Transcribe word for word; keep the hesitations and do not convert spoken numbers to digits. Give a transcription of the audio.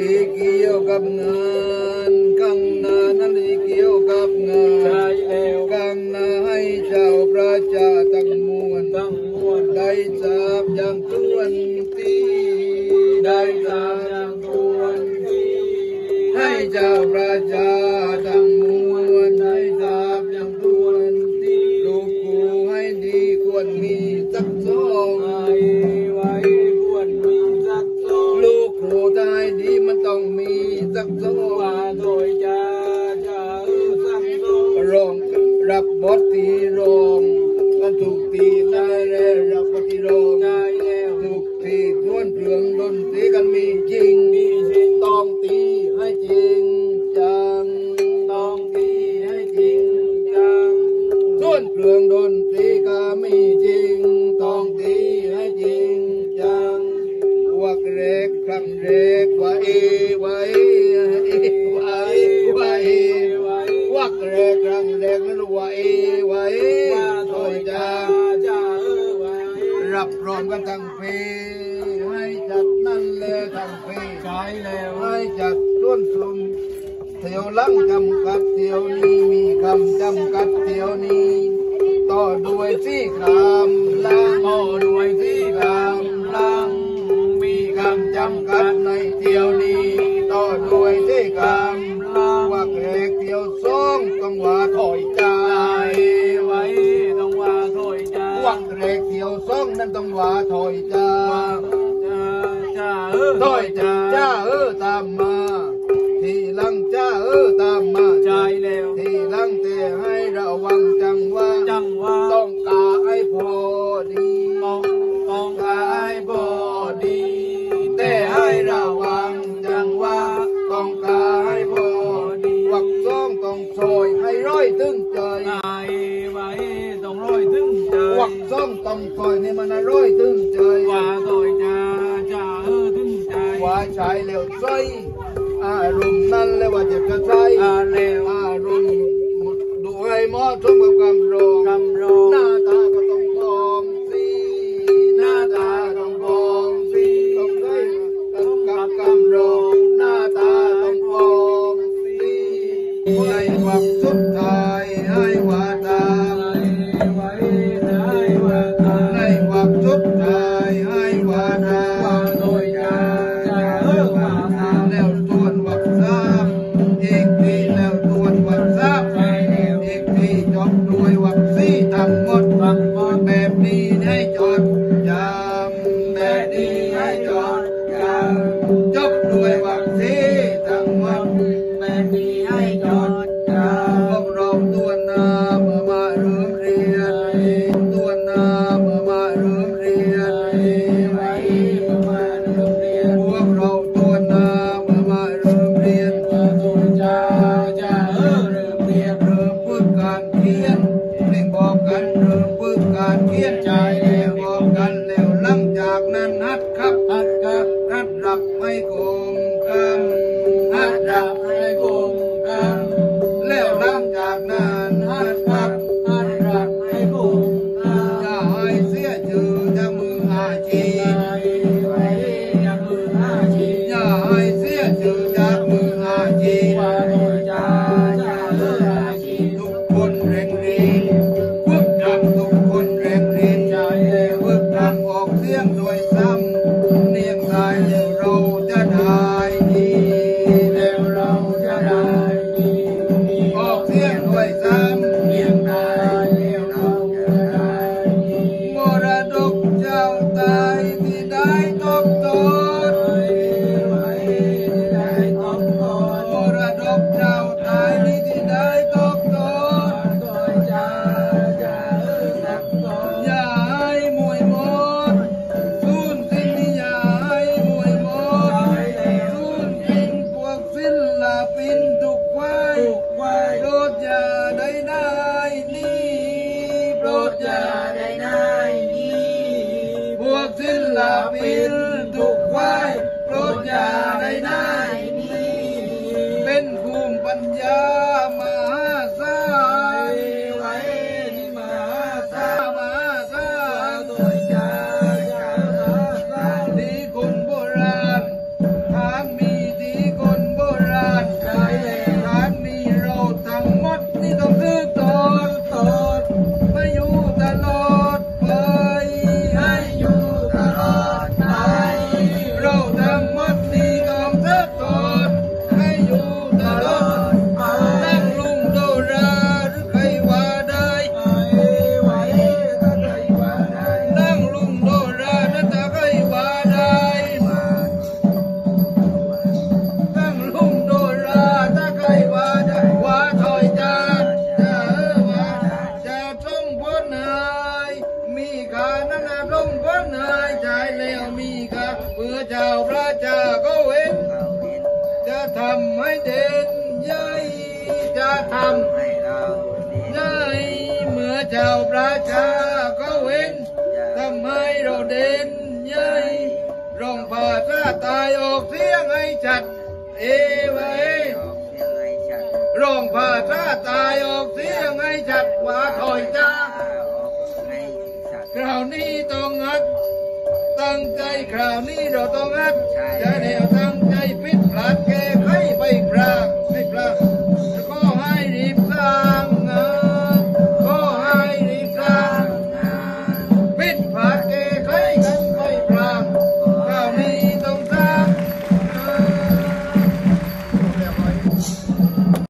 ที่เกี่ยวกับงานข้างหน้านั้นที่เกี่ยวกับงานข้างหน้าให้เจ้าประชาทั้งมวลทั้งมวลได้ทราบอย่างทวนทีได้ทราบอย่างทวนทีให้เจ้าประชาทั้งมวลได้ทราบอย่างทวนทีลูกกูให้ดีควรมีสักสองไว้ควรมีสักสองลูกกูได้ดีมันต้องมีสักสองว่าโดยจะจะสักสองร้องรับบทที่ร้องกันถูกตีได้แล้วรับบทที่ร้องได้แล้วถูกตีทวนเปลืองดนตรีกันมีจริงมีจริงต้องตีให้จริงจังต้องตีให้จริงจังทวนเปลืองดนตรีก็มีจริงต้องตีให้จริงจังวักเล็กครั้งเล็กว่าเอว่าเอว่าเอว่าเอวักเล็กครั้งเล็กนั้นว่าเอว่าเอว่าโดยจ้าจ้ารับรองกันทั้งปีให้จัดนั่นเลยทั้งปีใช่แล้วให้จัดร่วมซุ่มเที่ยวลังจำกัดเที่ยวนี้มีคำจำกัดเที่ยวนี้ต่อด้วยที่คำลังต่อด้วยที่คำลังมีคำจำกัดในเที่ยวนี้ต่อด้วยที่คำลังว่าเล็กเที่ยวสองต้องว่าถอยใจไว้ต้องว่าถอยใจว่าเล็กเที่ยวสองนั้นต้องว่าถอยใจจ้าเออถอยใจจ้าเออตามมาทีหลังจ้าเออตามมาใจแล้วทีหลังแต่ให้ระวังจังว่าจังว่าต้องกาให้พอดีต้องต้องกาให้พอดีแต่ให้ระวังจังว่าต้องกาให้พอดีวักซ่องต้องซอยให้ร้อยถึงใจไว้ต้องร้อยถึงใจวักซ่องต้องซอยนี่มันร้อยถึงใจว่าซอยจ้าจ้าเออถึงใจว่าใช้แล้วใจอารมณ์นั้นเลยว่าจะกระจายอารมณ์ดูให้เหมาะสมกับคำร้องหน้าตาก็ต้องพร้อมสิหน้าตาต้องพร้อมสิต้องได้กับคำร้องหน้าตาต้องพร้อมสิให้ความสุดท้ายให้ว่าตาให้ความสุดท้ายให้ว่าตาโดยกาแล้วตวนวักซ้ำอีกทีแล้วตวนวักซ้ำอีกทีจบด้วยวักสี่ทั้งหมดทั้งหมดแบบนี้ให้จดจำแบบนี้ให้จดจำจบด้วยวักสี่ทั้งหมดแบบนี้ให้จดจำพวกเราตัวนาเมื่อมาเริ่มเรียนตัวนาเมื่อมาเริ่มเรียนไว้เมื่อมาเริ่มเรียนพวกเราตัวนาเมื่อมาเริ่มเรียนตัวจ้าจ้าเออเริ่มเรียนเริ่มฝึกการเขียนเร่งบอกกันเริ่มฝึกการเขียนใจแล้วบอกกันแล้วหลังจากนั้นหัดครับหัดครับหัดรับไม่โกงกันหัดรับไม่โกงกันแล้วหลังจากนั้นหัดครับหัดรับไม่โกงกันอย่าให้เสียชื่อจากมืออาชีพจากมืออาชีพอย่าให้เสียชื่อจากมืออาชีพว่าโดยจ้าจ้าเอออาชีพทุกคนเร่งรีบฝึกทำทุกคนเร่งรีบใจฝึกทำออกเสียงโดยซ้ำเนียงกายแล้วเราจะได้ดีแล้วเราจะได้ดีออกเสียงโดยซ้ำเนียงกายแล้วเราจะได้ดีมรดกเจ้าตายที่ได้ตกตนไว้ที่ได้ตำให้เด่นใหญ่จะทำให้เราใหญ่เมื่อชาวประชาเขาเห็นทำให้เราเด่นใหญ่ร้องภาษาตายออกเสียงให้ชัดเอวเอร้องภาษาตายออกเสียงให้ชัดว่าถอยจ้าคราวนี้ต้องงัดตั้งใจคราวนี้เราต้องงัดจะเดี๋ยวตั้งใจพิษพลาด